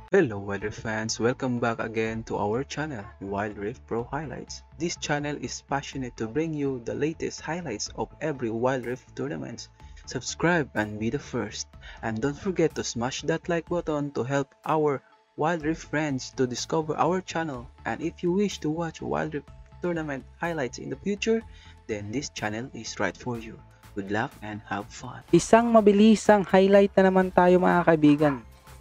Hello Wild Rift fans, welcome back again to our channel, Wild Rift Pro Highlights. This channel is passionate to bring you the latest highlights of every Wild Rift tournament. Subscribe and be the first. And don't forget to smash that like button to help our Wild Rift friends to discover our channel. And if you wish to watch Wild Rift tournament highlights in the future, then this channel is right for you. Good luck and have fun. Isang mabilisang highlight na naman tayo mga kaibigan.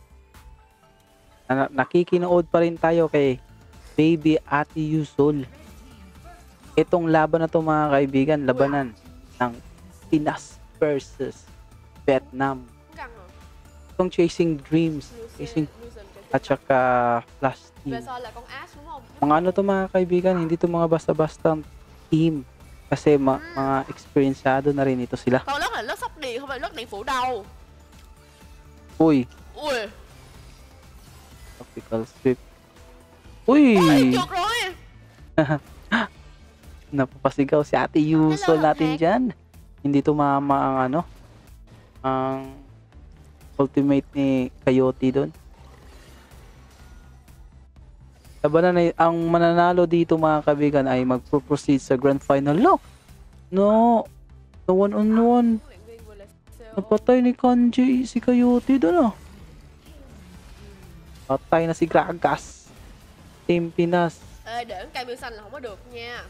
Nakikinood pa rin tayo kay Baby Ate Yusol. Itong laban na to mga kaibigan, labanan ng Pinas versus Vietnam. Itong Chasing Dreams, at saka Flash Team. Mga ano to mga kaibigan, hindi to mga basta-bastang team. Kasi mga experienceado na rin ito sila. Con lất là lất sóc điện, không phải lất điện phủ đầu. Uy, Ui, tactical sweep. Uy! trượt rồi. Napapasigaw si Ate Yusol Hello, natin Heck. dyan. Hindi tumama ang ang ultimate ni Coyote doon. Labanan na ang mananalo dito mga kaibigan ay magpo-proceed sa grand final. No, no one on one. Napatay ni Kanji si Coyote doon. Patay na si Gragas. Team Pinas. Ê, để cái cây mưa xanh là không có được nha.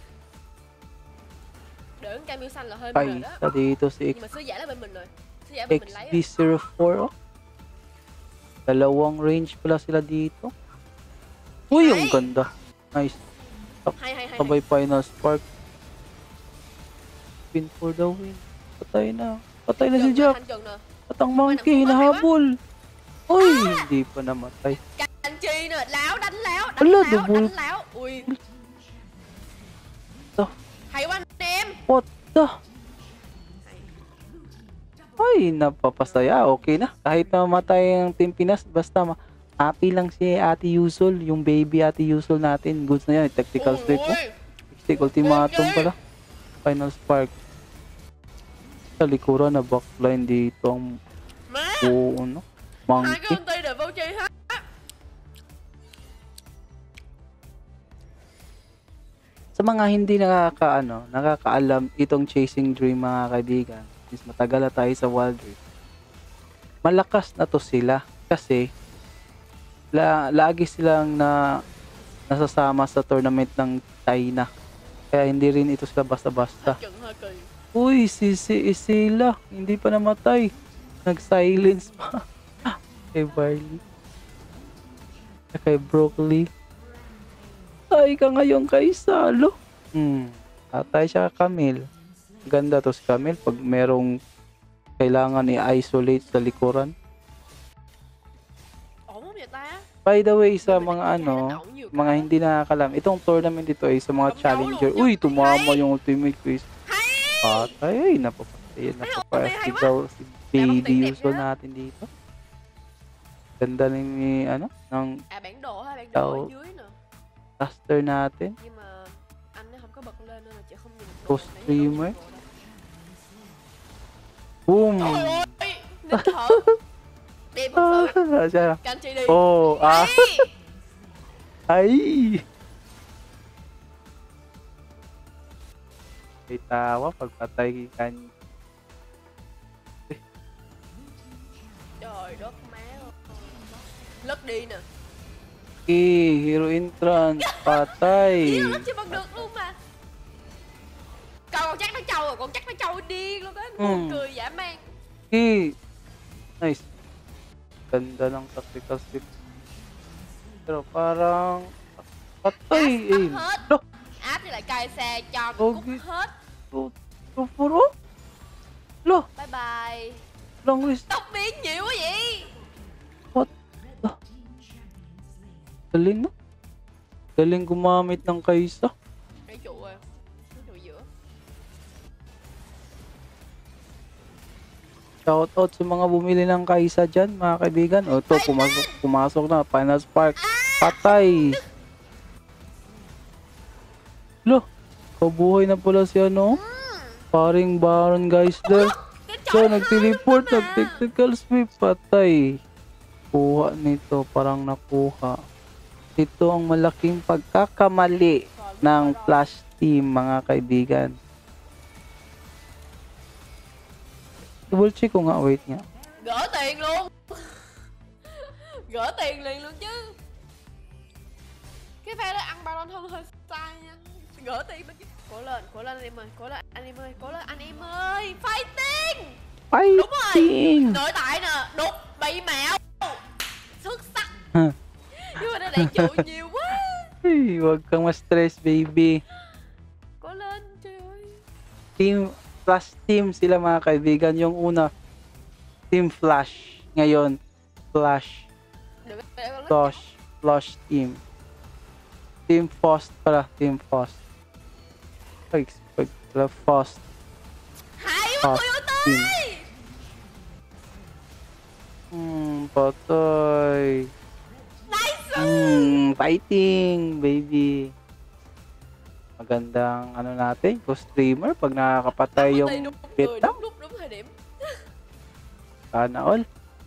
Để cái cây mưa xanh là hơi Kay mệt đó. sa dito si Nhưng mà sứ giả là bên mình rồi. Sứ giả bên mình lấy. XD04. Dalawang range pala sila dito. Uy, ang ganda. Nice. Hay. Sabay final spark. Win for the win. Patay na. Patay na si Jack. At ang monkey hinahabol. Uy, hindi pa namatay. Canh chi nè, láo đánh láo, Ala, đánh láo, double. đánh láo. Ui. Ito. Hay quá anh em. What the? Ay, napapasaya. Okay na. Kahit na mamatay ang Team Pinas, basta happy lang si Ate Yusol. Yung baby Ate Yusol natin. Goods na yan. Tactical sweep mo. Stick ultimatum pala. Final spark. Sa likuran na backline dito ang Má, buo, no? hai Monkey. cái ulti đều vô chi hết. Sa mga hindi nakakaalam itong Chasing Dream mga kaibigan, since matagal na tayo sa Wild Rift, malakas na to sila kasi lagi silang nasasama sa tournament ng China. Kaya hindi rin ito sila basta-basta. Chừng hơi kỳ. Uy, si Isila, hindi pa namatay. Nag-silence pa. Kay Barley. Kay Broccoli. Ay ka ngayon kay Salo. Atay siya Camille. Ganda to si Camille pag merong kailangan i-isolate sa likuran. Ổn không vậy ta? By the way, sa mga mga hindi nakakalam, itong tournament ito ay sa mga challenger. Uy, tumama yung ultimate quiz. Patay, napapatay. Napapasigaw si Baby Yusol natin dito. Ganda ni ng À bản đồ ha, bản đồ Đâu? ở dưới nè. caster natin. Nhưng mà anh nó không có bật lên nên là chị không nhìn được. Pro streamer. Boom! Trời ơi, nín thở. Đẹp thật sự. Siya. Canh chị đi. Oh, Ấy. ay! May tawa pagpatay kay Kanye. Trời đất má ơi. Lất đi nè. Hero entrance, patay. Ý là lất chưa bật được luôn mà. Con chắc nó trâu rồi, con chắc nó trâu điên luôn á. Buồn cười dã man. Nice. Ganda ng tactical sweep. Pero parang patay eh. Hết. Look, Áp thì lại cài xe cho Ô, cút ghê. hết. puro. Lo, Bye bye. long list. Tóc biến nhiều quá vậy. What? Galing no? Galing gumamit ng Kaysa. Cái trụ rồi. Cái trụ giữa. Shoutout sa mga bumili ng Kaysa dyan, mga kaibigan. O ito, pumasok na. Final Spark. Patay. Lo, kabuhay na pala si paring Baron guys there. Cái So, trời nag-teleport, nag-tactical sweep, patay. nakuha nito, parang nakuha. Ito ang malaking pagkakamali ng Flash Team, mga kaibigan. Double check ko nga, wait nga. Gỡ tiền luôn. Gỡ tiền liền luôn chứ. Cái phe đó ăn Baron không hơi sai nha. Gỡ tiền bên kia. Cố lên anh em ơi, cố lên anh em ơi, cố lên anh em ơi. Fighting. Đúng rồi. Fighting! Nội tại nè, đục bị mẹo. Xuất sắc. Hả? Nhưng mà nó đẩy trụ nhiều quá. Ay, wag kang ma-stress, baby. Cố lên, trời ơi. Team Flash Team sila, mga kaibigan. Yung una, Team Flash. Ngayon, Flash. Được, để con lít. Flash Team. Team Faust pala. Team Faust. Expect pala Faust. Hay quá, Faust tôi Team. Patay. Nice. Fighting, baby. Magandang ano natin, co-streamer pag nakakapatay yung Vietnam. Đúng thời điểm. Sana all.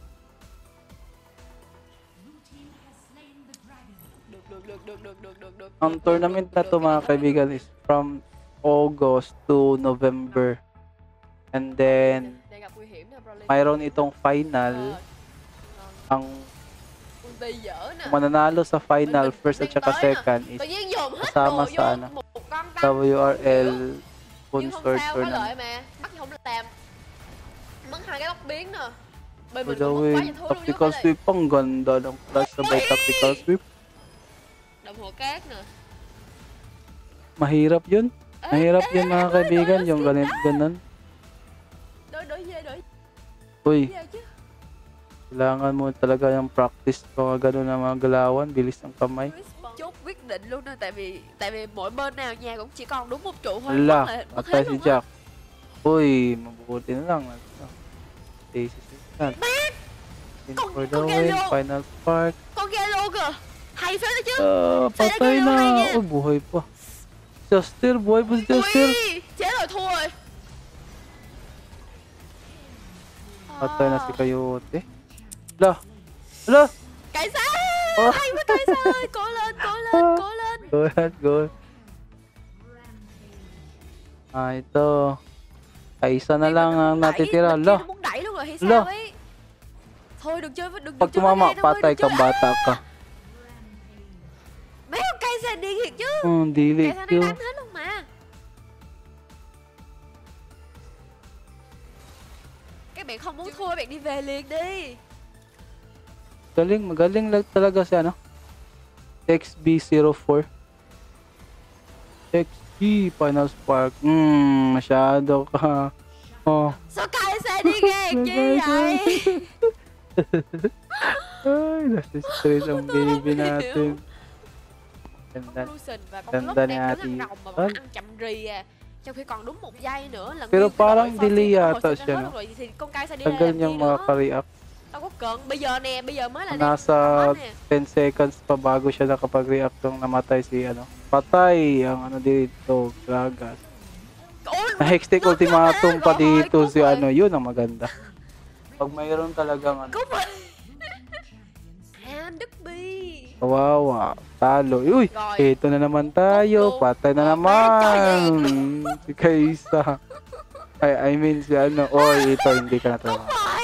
Được. Ang tournament na to, mga kaibigan, is from August to November. And then, Đang gặp nguy hiểm nè, Broly. mayroon itong final. Ang Ulti dở nè. mananalo sa final, first at saka second, is Tự nhiên dồn hết kasama đồ sa vô ano, một con tăng. WRL Nhưng không Sponsor sao, có lợi Tournament. mà. Bắt không làm. Mất hai cái tóc biến nè. Bên By mình the cũng mất way, quá nhiều thứ luôn chứ tactical phải là sweep, ang ganda ng flash sabay tactical sweep. đồng hồ cát nè. Mahirap yun. Mahirap yun, mga đối- kaibigan, đối yung skin ganun. Đối dê Uy, chứ. kailangan mo talaga yung practice pag gano'n na mga galawan, bilis ng kamay. Chốt quyết định luôn nè, tại vì mỗi bên nào nhà cũng chỉ còn đúng một trụ thôi. Wala, Mất patay hết si luôn á. Jack. Uy, mabuti na lang. Daisy Sistan. In Con- for the con win, Galo. final spark. Con ghe luôn kìa. Hay phết đó chứ. Patay Say na na. gano'n hay nha. Oh, buhay pa. Justin, buhay pa si Justin. Ui, chết rồi, thua rồi. Patay na si Coyote. Hala. Hala. Cải xa. Oh. Hay quá cải xa ơi. Cố lên. Go ahead, go. Ito. Kaisa na lang ang natitira. Lo. Lo, Nó muốn đẩy luôn rồi hay Lo. sao ấy. Thôi đừng chơi với đừng pag chơi với tumama, ghe đâu ơi, patay đừng chơi. kang bata ka. Mấy con cây xa đi thiệt chứ. Dili Cây xa ko. nó đánh hết luôn mà. Các bạn không muốn thua, các bạn đi về liền đi. Magaling lang talaga si ano. XB04. XB Final Spark. Masyado ka. Oh. Sao cây xa đi ghe chi vậy? Ay, nasa stress ang baby natin. Ganda. Lucian và con Ganda lúc ni đang Ate đứng ăn rồng mà Yvonne. vẫn ăn chậm rì à. Trong khi còn đúng 1 giây nữa là Pero nguyên cái parang đội delay Fortune yata hồi siya, sinh hết no? rồi thì con cây sẽ đi ra Tagal làm gì niyang nữa. makaka-react. Đâu có cần. Bây giờ nè, bây giờ mới là Nasa hết nè. 10 seconds pa bago siya nakapag-react nung namatay si ano. Patay ang ano dito, Gragas. Ủa, Na-hextech nó ultimatum hết pa rồi, dito cút si rồi. ano, yun ang maganda. Pag mayroon talagang ano, Cút rồi. Đức Bi. kawawa, talo. Uy, Rồi. ito na naman tayo, patay na naman. Si Kaisa. I mean si ano, oy, ito hindi ka Cút natawa. rồi.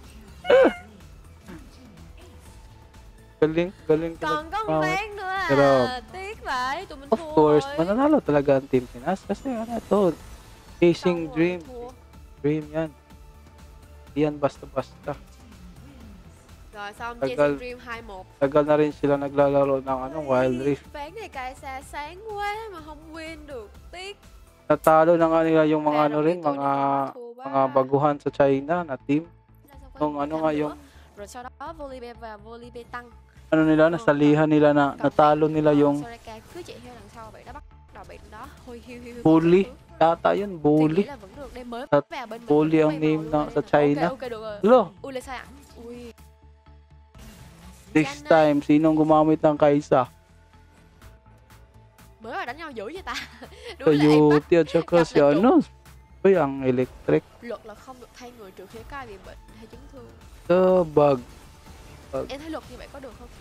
Galing ka Còn có nagpawa. một ván nữa à. Pero, Tiếc vậy, tụi mình Of thua course, rồi. mananalo talaga ang Team Pinas kasi ano to, chasing Xong rồi, dream. thua. Dream yan. Hindi yan basta-basta. Rồi xong Tagal. Chasing Dream 2-1. Tagal na rin sila naglalaro ng ano, Wild Rift. Ván này cài xa sáng quá mà không win được. Tiếc. Natalo na nga nila yung mga Kaya ano nung rin, dito, mga thua ba? mga baguhan sa China na team. Là sao có Nung những ano cái nga nữa. yung Rồi sau đó Volibear và Volibear tăng. ano nila, nasalihan nila na natalo nila yung Soraka cứ chạy theo đằng sau vậy đó, bắt đầu bị đó hôi hiu hiu. bully. Yata yun, bully. là vẫn được, đây mới At vào bên mình. bully vẫn ang bay name màu na luôn sa đây nè. China. Ok được rồi. Lo, Ui là sao ạ? Ui. next time, sinong gumamit ng Kaisa? Mới vào đánh nhau dữ vậy ta. Đúng là em bắt Coyote at saka gặp si là ano. Uy, ang electric. luật là không được thay người trừ khi có ai bị bệnh hay chấn thương. Tabag. Em thấy luật như vậy có được không?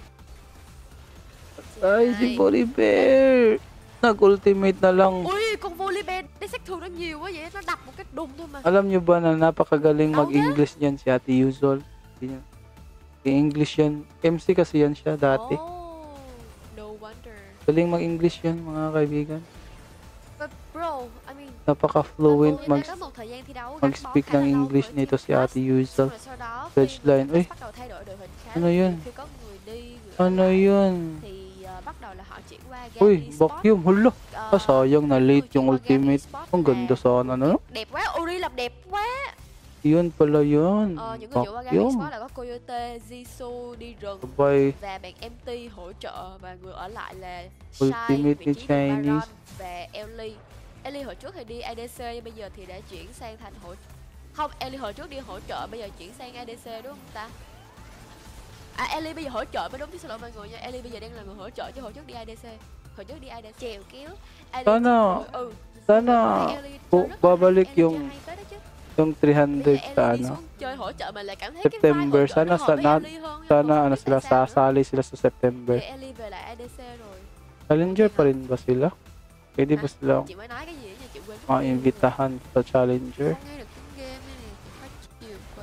Ay, si Volibear. Nag-ultimate na lang. Ui, con Volibear, cái sát thương nó nhiều quá vậy, nó đập một cái đùng thôi mà. Alam nyo ba na napakagaling Tao mag-English yan si Ate Yuzol? English yan. MC kasi yan siya dati. Oh, no wonder. Galing mag-English yan mga kaibigan. But bro, I mean, Napaka-fluent có một thời gian thi đấu gắn bó mag-speak khá là ng lâu English với nito team si Ate Flash. Yuzol. Xong rồi sau đó Judge khi line. Uy, bắt đầu thay đổi đội hình khá ano là yun? nhiều. Khi có người đi, người Ano ở lại, yun? thì bắt đầu là họ chuyển qua Uy, Gandhi Sport. vacuum. Hulo. Sayang na late yung Chuyển qua Gandhi ultimate. Sport Ang ganda là- sana no? Đẹp quá, Uri làm đẹp quá. Yun pala yun. Những người chuyển qua Gandhi Vacuum. Sport là có Coyote, Jisoo đi rừng Sabay. và bạn MT hỗ trợ, và người ở lại là Ultimate Shai, vị ni trí Chinese. Baron và Ellie. Ellie hồi trước thì đi ADC nhưng bây giờ thì đã chuyển sang thành không, Ellie hồi trước đi hỗ trợ, bây giờ chuyển sang ADC đúng không ta? À, Ellie bây giờ hỗ trợ mới đúng chứ, xin lỗi mọi người nha. Ellie bây giờ đang là người hỗ trợ chứ hồi trước đi ADC. Hồi trước đi ADC chèo kéo. Sana, sana babalik yung 300 sa ano. chơi hỗ trợ mà lại cảm thấy September. cái vibe hỗ trợ nó hợp với Sana, Ellie hơn, sana ano không sila, biết tại sao nữa. sasali sila sa September. Thì Ellie về lại ADC rồi. Challenger pa rin ba sila? Pwede ba silang Chị mới nói cái gì nha, chị quên. ma-imbitahan sa Challenger? Không nghe được tiếng game này, phát chiều quá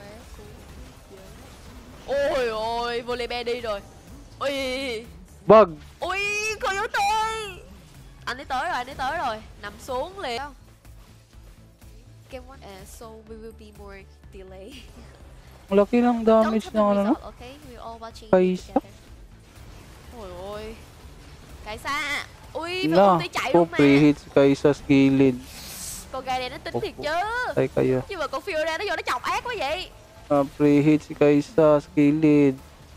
cú. Ôi ôi, Volibear đi rồi. Ui, Bug! ui, cô yếu tôi. Anh ấy tới rồi, nằm xuống liền. Game one, so we will be more delay. Ang laki ng damage ng ano no? Okay, we're all watching Kaisa? together. Ôi ôi, Kaisa. Ui, mà Na, ulti chạy po luôn mà. preheat si Kaisa sa gilid. Con gà này nó tính thiệt chứ. Tay kayo. Nhưng mà con Fiora nó vô nó chọc ác quá vậy. Preheat si Kaisa sa gilid.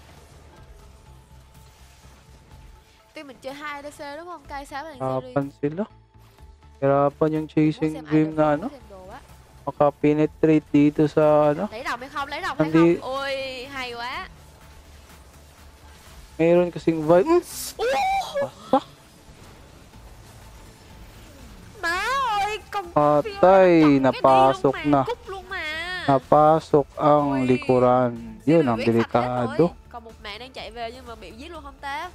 Tuy mình chơi 2 ADC đúng không? Kaisa với thằng Siri. Hirapan sila. Hirapan yung chasing dream na ano. Maka-penetrate dito sa ano. Lấy đồng hay không? Lấy đồng hay Hindi. không? Ôi, hay quá. Meron kasing vibe. Wasak. Má ơi, con Patay, Fiora nó chọc cái napasok đi luôn mà, na. cút luôn mà. Napasok ang Ôi. likuran. Yun ang Siri quét sạch hết rồi. delikado. Còn một mạng đang chạy về nhưng mà bị giết luôn không ta?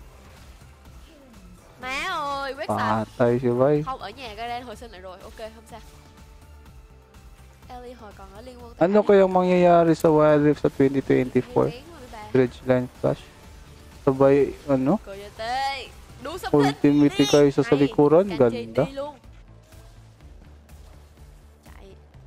Má ơi, quét sạch. Patay si Vai. Không, ở nhà Garen hồi sinh lại rồi. Ok, không sao. Ellie hồi còn ở Liên Quân. Ano kayang mangyayari sa Wild Rift sa 2024? Dredge Line Flash. Sabay, ano? Coyote. Đu sắp Ultimate đi. Kaisa sa Hay, likuran. Kanji Ganda. đi luôn. Chạy.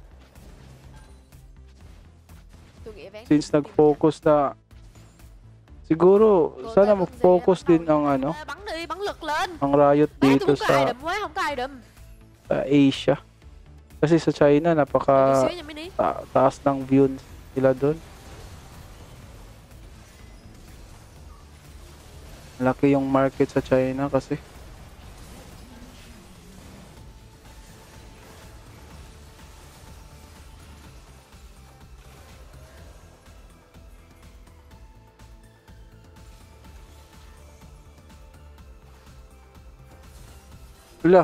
Tôi nghĩ ván Since nag-focus na, siguro, sana mag-focus din ang ano, bắn đi, bắn lực lên. ang Riot Ba, dito tôi không có ai sa đùm quá, không có ai đùm. Asia. Kasi sa China, Một napaka xíu nha Mini. taas ng views nila doon. Laki yung market sa China kasi. Wala.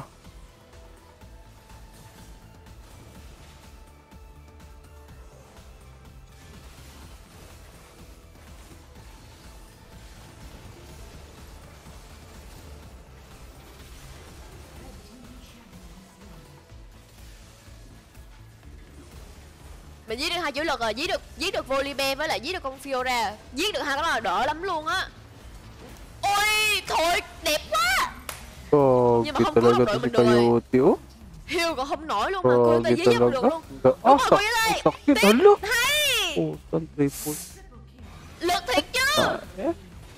Mình giết được 2 chủ lực rồi, giết được Volibear với lại giết được con Fiora. Giết được 2 cái đó là đỡ lắm luôn á. Ôi, thôi, đẹp quá. Pogi Nhưng mà không cứu talaga được to đội si mình được rồi. Coyote, oh. Heal còn không nổi luôn mà, Coyote Pogi giết không được talaga. luôn. Ah, Đúng rồi, sakit. Coyote. Sakit. Hala. Hay. Oh, saan triple? Lực thiệt chứ. Eh.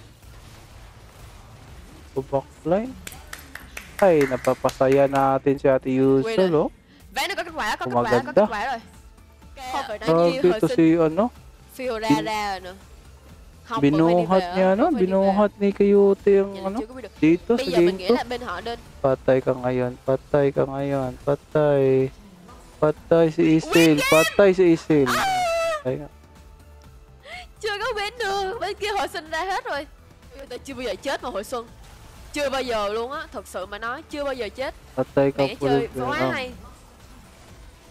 So, backline. Ay, napapasaya natin si Ate Yuzol, oh. Ván này có kết quả, có Maganda. kết quả rồi. Không phải nói nhiều, hồi Dito sinh si, ano, Fiora ra rồi nè. Không, binuhat niya, no? Binuhat ni Coyote yung, Vậy là ano, chưa có biết được. dito Bây sa giờ mình game nghĩ to. là bên họ nên Patay ka ngayon, patay ka ngayon, patay. Patay si Isil, patay si Isil. Ay, nga. chưa có bên được, bên kia hồi sinh ra hết rồi. Tôi chưa bao giờ chết mà hồi xuân. Chưa bao giờ luôn á, thật sự mà nói chưa bao giờ chết. Patay ka Mẹ chơi full. quá hay.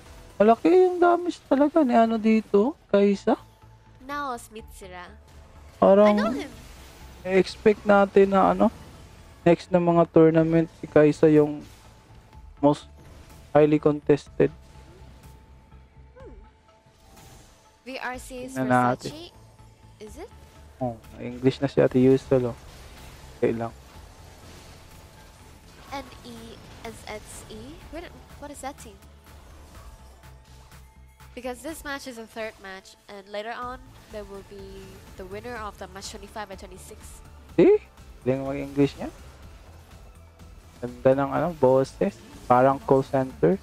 Malaki yung damage talaga ni ano dito, Kaisa. Now Smith sila. I Parang know him. expect natin na ano, next na mga tournament si Kai'Sa yung most highly contested. VRC is Tingnan natin. Versace. Is it? Oh, English na si Ate Yusol, oh. Okay lang. NESXE? What is that team? Because this match is a third match, and later on, there will be the winner of the match 25 and 26. Eh? Hindi nga mag-English niya. Ganda ng ano, boses. Parang call center.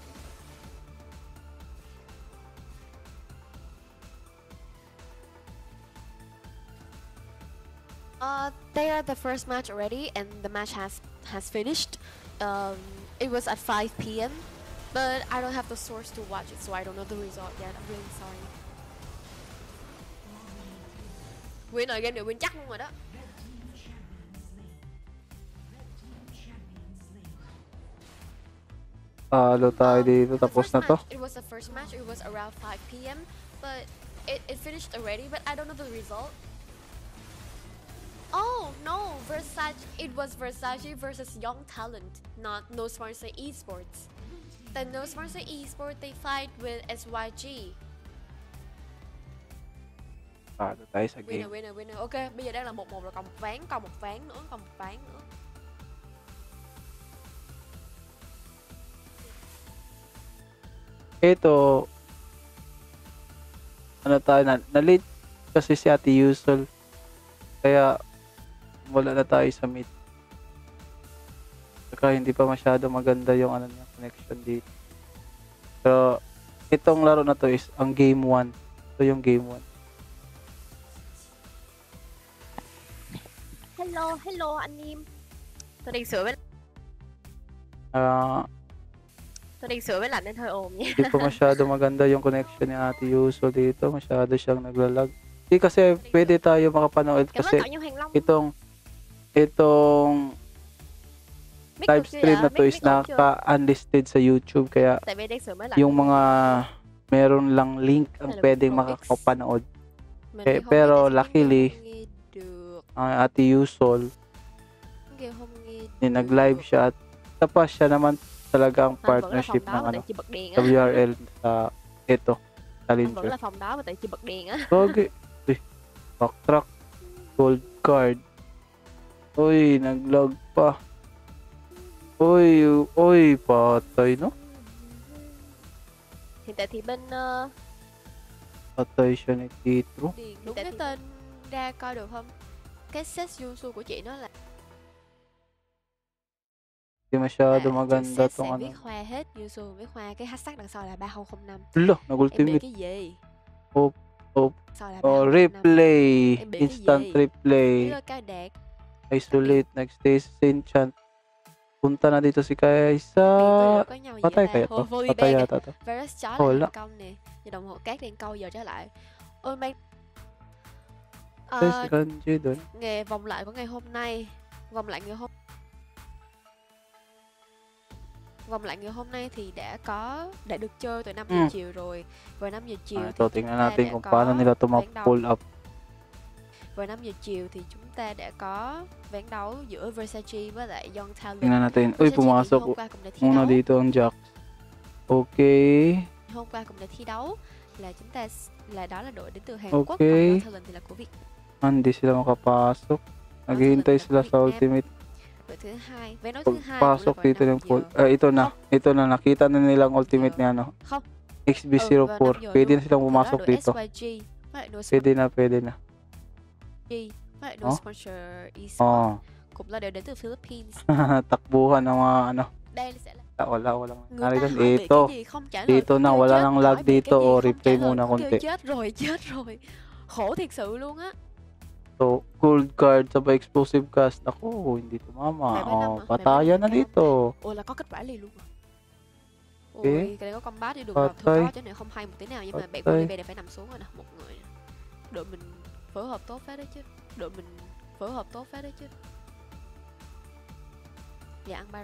They are the first match already, and the match has finished. It was at 5 p.m. But I don't have the source to watch it, so I don't know the result yet. I'm really sorry. Win rồi, game này win chắc luôn rồi đó. Talo tayo dito. The Tapos first na to. match, it was the first match. It was around 5 p.m. But it finished already, but I don't know the result. Oh no, Versace. It was Versace versus Young Talent, not No Sponsor Esports. The No Sponsor Esports, they fight with SYG. Talo tayo sa game. Winner. Ok, bây giờ đang là 1-1 rồi, còn một ván nữa. Ito, ano tayo na late kasi si Ate Yusol. Kaya wala na tayo sa mid. Saka hindi pa masyado maganda yung ano niya, connection dito. Pero itong laro na to is ang game 1. Ito yung game 1. Hello anh em. Tôi đang sửa với lạnh nên hơi ồn nha. Hindi pa masyado maganda yung connection ni Ate Yusol dito. Masyado siyang naglalag. Hindi kasi pwede tayo makapanood Cảm ơn kasi cậu Như Hoàng Long. itong Mic live được chưa stream ạ? na to Mic is ổn chưa? naka-unlisted sa YouTube kaya Tại vì đang sửa máy lạnh. yung mga meron lang link ang Hay là pwedeng Pro X? makakapanood. Mình Eh, thì không pero nghe tại vì luckily, game không nghe được. Ang Ate Yusol, Game không nghe yung nag-live siya at tapos siya naman talaga ang Anh vẫn là partnership phòng đó ng mà ano, tại chị bật đèn á. WRL sa ito, Anh vẫn Challenger. là phòng đó mà tại chị bật đèn á. Okay. Uy, backtrack, gold card. Uy, nag-log pa. Uy, patay no? Hiện tại thì bên Patay siya ni Titro. Điền đúng cái tên ra coi được không? Cái set Yusu của chị nó là Hindi masyado chữ maganda set tong sẽ ano. viết Khoa hết, Yusu viết Khoa, cái hashtag đằng sau là 3005. Lo, Em bị nag-ultimate. cái gì? Hop. Sau là Oh, 3005. replay. Em bị cái Instant gì? replay. Hello Cao Đạt. Isolate, next day, enchant. Punta na dito si Kai'Sa. Miệng có nhau gì Patay vậy kaya ta? to? Vô Patay Vibang yata to. Varus chó Wala. là công nè. Giờ đồng hồ cát đang câu giờ trở lại. Ôi mang Patay si Kanji dun. nghề vòng lại của ngày hôm nay. Vòng lại ngày hôm nay thì đã được chơi từ 5 giờ chiều rồi. Vào 5 giờ chiều thì Ito, chúng tingnan ta natin đã kung có paano nila ito ván đấu. ma-pull up. Vào 5 giờ chiều thì chúng ta đã có ván đấu giữa Versace với lại Young Talent. Tingnan natin. Uy, Versace thì pumasok hôm qua cũng đã thi muna đấu. dito ang Jax. Okay. Hôm qua cũng đã thi đấu là chúng ta đó là đội đến từ Hàn Ok. Quốc, còn Young Talent thì là của Việt. Hindi sila makapasok. Naghihintay sila sa ultimate. Đội thứ hai, ván đấu thứ hai Pasok của dito đội yung 5 pull. giờ. Ito na. Ito na. Nakita na nilang ultimate ni ano. Không. Vào 5 XB04. giờ Pwede luôn. na silang Từ đó pumasok đội dito. SYG với lại No Pwede na. Oh? Sponsor Esports Oh. cũng là đều đến từ Philippines. Takbuhan ng mga ano. Đây sẽ là Walang người nangyari ta dun. hỏi bị Ito. cái gì không trả lời. Dito na. Kêu Wala chết, nang hỏi lag bị cái dito. gì O không trả replay lời, muna kêu konti. chết rồi. Khổ thiệt sự luôn á. So, gold card sa explosive cast. Ako, hindi tumama. May ba năm Oh, hả? patayan na May ba năm dito. Ôi là có kết quả liền luôn à. Ok. Ôi cái này có combat đi được rồi. Patay. Thôi có chứ này không hay một tí nào, nhưng mà bạn Patay. Oliver này phải nằm xuống rồi nè, một người nè. Đội mình phối hợp tốt phết đấy chứ. Dạ ăn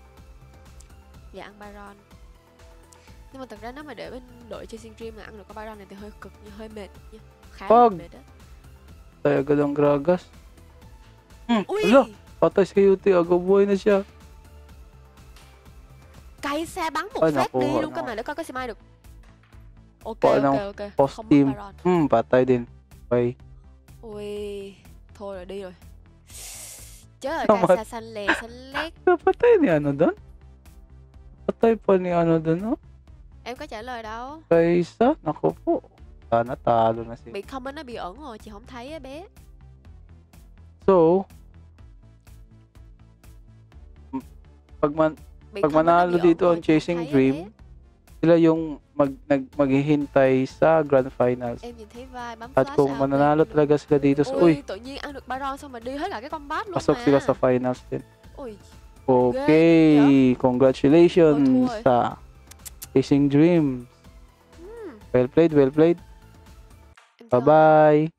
Baron. Nhưng mà thật ra nếu mà để bên đội Chasing Dream mà ăn được con Baron này thì hơi cực, hơi mệt nha. Khá là Pog. mệt đó. Patay agad ang Gragas. Ui, Ala, patay si Kayuti. Agaw buhay na siya. cay xe bắn một Ôi, phát nakuha đi luôn na. cơ mà để coi có smite được. Ok Kuha ok ng ok. post Không mất team. Baron. Patay din. Okay. Ui, thôi rồi đi rồi. Chết rồi, Tama. ca xa xanh lè xanh lét. Napatay ni ano doon? Patay pa ni ano doon, no? Em có trả lời đâu. Kaysa, naku po. Sana talo na si. Bị comment nó bị ẩn rồi, chị không thấy á bé. So, pag Bị Pag comment nó manalo bị ẩn dito rồi, ang chị không Chasing thấy á Dream, bé. sila yung maghihintay sa Grand Finals. Em nhìn thấy vai bấm At flash kung out mananalo lên. talaga sila dito sa... Ui, Uy, tự nhiên ăn được Baron xong mà đi hết cả cái combat luôn pasok mà. sila sa finals din. Ui, Okay, congratulations Ôi, thua rồi. sa Chasing Dream. Well played, well played. em chọn. Bye-bye.